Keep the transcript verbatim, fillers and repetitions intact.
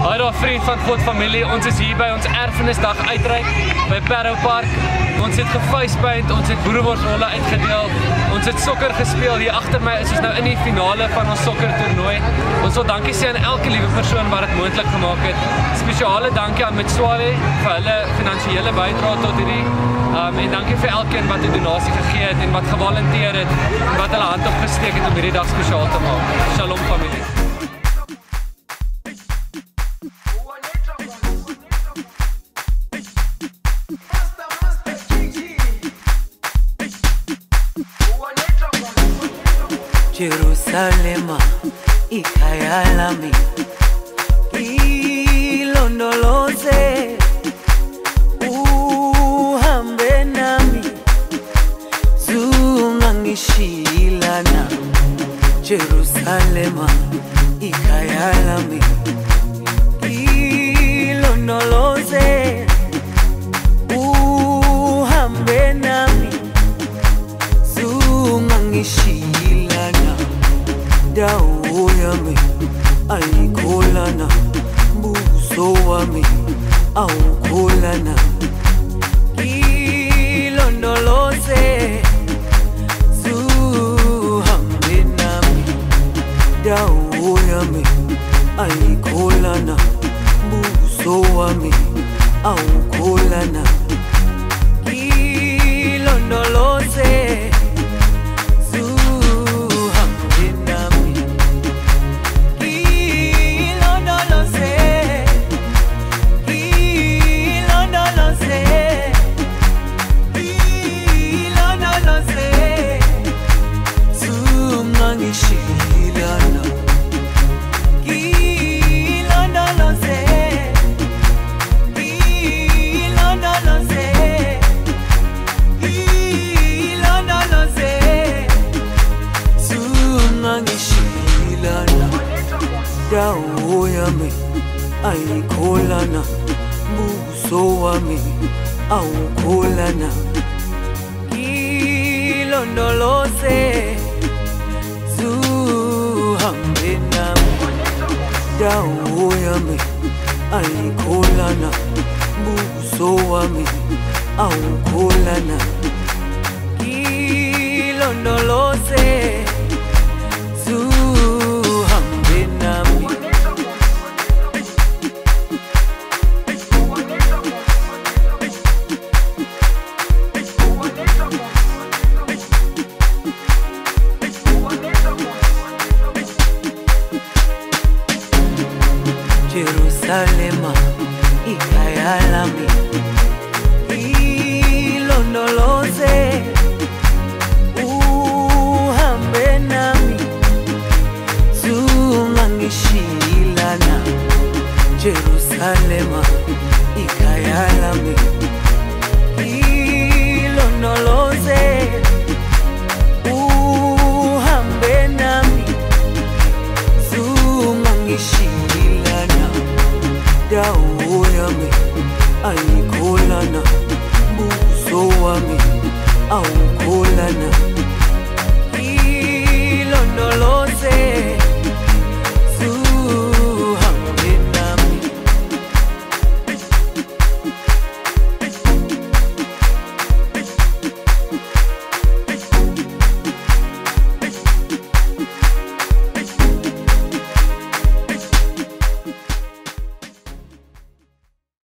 Hi daar vriend van God familie, ons is hier by ons erfenisdag uitreik by Parow Park. Ons het gefacepaint, ons het boereworsrolle uitgedeel, ons het sokker gespeel. Hier agter my is ons nou in die finale van ons sokker toernooi. Ons wil dankie sê aan elke liewe persoon wat dit moontlik gemaak het. Spesiale dankie aan Metswale vir hulle finansiële bydrae tot hierdie um, en dankie vir elkeen wat 'n donasie gegee het en wat gewolonteer het en wat hulle hand opgesteek het om hierdie dag spesiaal te maak. Shalom familie. Jerusalema, ikhaya lami, ilondoloze, uhambe nami, zungangishilana. Jerusalema, ikhaya lami, ilondoloze, uhambe nami, zungangishilana. Dawo yami ayikholana, buso wami awukholana. Ilondoloze, zuhambe nami. Dawo yami ayikholana, buso wami awukholana. Ilondoloze, dawo yami ayikholana, buso wami awukholana. Ilondoloze, zuhambe nami. Dawo yami ayikholana, buso wami awukholana. Ilondoloze, zuhambe nami. Jerusalema, ikhaya lami, ilondoloze, uhambe nami, zungangishilana. Jerusalema, ikhaya lami, ilondoloze, uhambe nami, zungangishilana. Dawo yami ayikholana, buso wami awukholana. Ilondoloze,